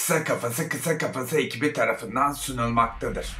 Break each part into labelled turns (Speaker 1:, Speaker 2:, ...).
Speaker 1: Kısa Kafası ekibi tarafından sunulmaktadır.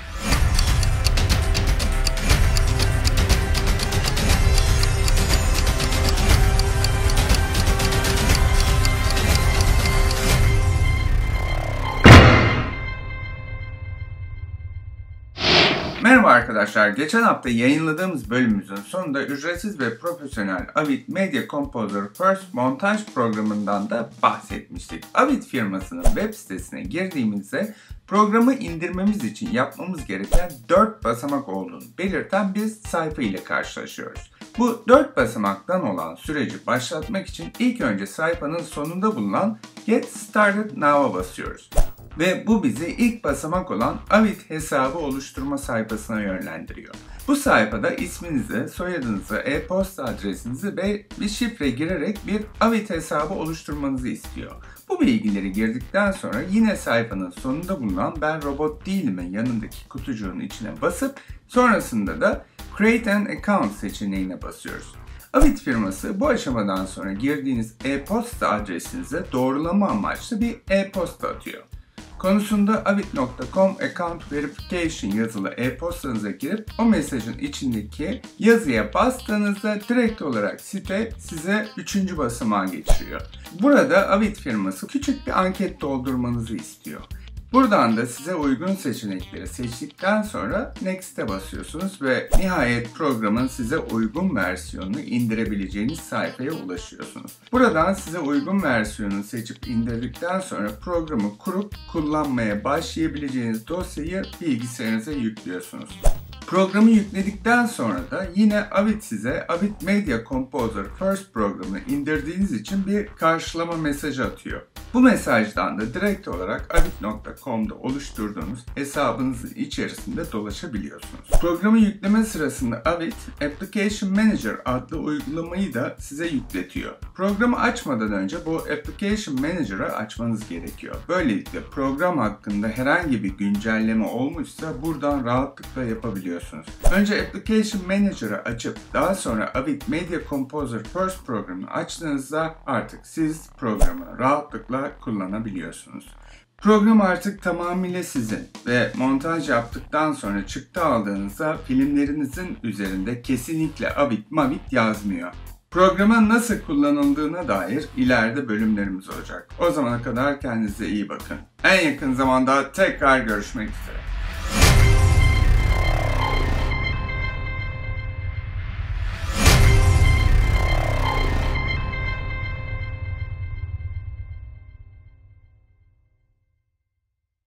Speaker 1: Merhaba arkadaşlar, geçen hafta yayınladığımız bölümümüzün sonunda ücretsiz ve profesyonel Avid Media Composer First montaj programından da bahsetmiştik. Avid firmasının web sitesine girdiğimizde programı indirmemiz için yapmamız gereken 4 basamak olduğunu belirten bir sayfa ile karşılaşıyoruz. Bu 4 basamaktan olan süreci başlatmak için ilk önce sayfanın sonunda bulunan Get Started Now'a basıyoruz. Ve bu bizi ilk basamak olan Avid hesabı oluşturma sayfasına yönlendiriyor. Bu sayfada isminizi, soyadınızı, e-posta adresinizi ve bir şifre girerek bir Avid hesabı oluşturmanızı istiyor. Bu bilgileri girdikten sonra yine sayfanın sonunda bulunan "Ben robot değilim'in" yanındaki kutucuğun içine basıp sonrasında da Create an Account seçeneğine basıyoruz. Avid firması bu aşamadan sonra girdiğiniz e-posta adresinize doğrulama amaçlı bir e-posta atıyor. Konusunda avid.com account verification yazılı e-postanıza girip o mesajın içindeki yazıya bastığınızda direkt olarak site size 3. basamağa geçiriyor. Burada Avid firması küçük bir anket doldurmanızı istiyor. Buradan da size uygun seçenekleri seçtikten sonra Next'e basıyorsunuz ve nihayet programın size uygun versiyonunu indirebileceğiniz sayfaya ulaşıyorsunuz. Buradan size uygun versiyonunu seçip indirdikten sonra programı kurup kullanmaya başlayabileceğiniz dosyayı bilgisayarınıza yüklüyorsunuz. Programı yükledikten sonra da yine Avid size Avid Media Composer First programını indirdiğiniz için bir karşılama mesajı atıyor. Bu mesajdan da direkt olarak avid.com'da oluşturduğunuz hesabınızın içerisinde dolaşabiliyorsunuz. Programı yükleme sırasında Avid Application Manager adlı uygulamayı da size yükletiyor. Programı açmadan önce bu Application Manager'ı açmanız gerekiyor. Böylelikle program hakkında herhangi bir güncelleme olmuşsa buradan rahatlıkla yapabiliyorsunuz. Önce Application Manager'ı açıp daha sonra Avid Media Composer First programını açtığınızda artık siz programı rahatlıkla kullanabiliyorsunuz. Program artık tamamıyla sizin ve montaj yaptıktan sonra çıktı aldığınızda filmlerinizin üzerinde kesinlikle Avid Mavid yazmıyor. Programın nasıl kullanıldığına dair ileride bölümlerimiz olacak. O zamana kadar kendinize iyi bakın. En yakın zamanda tekrar görüşmek üzere.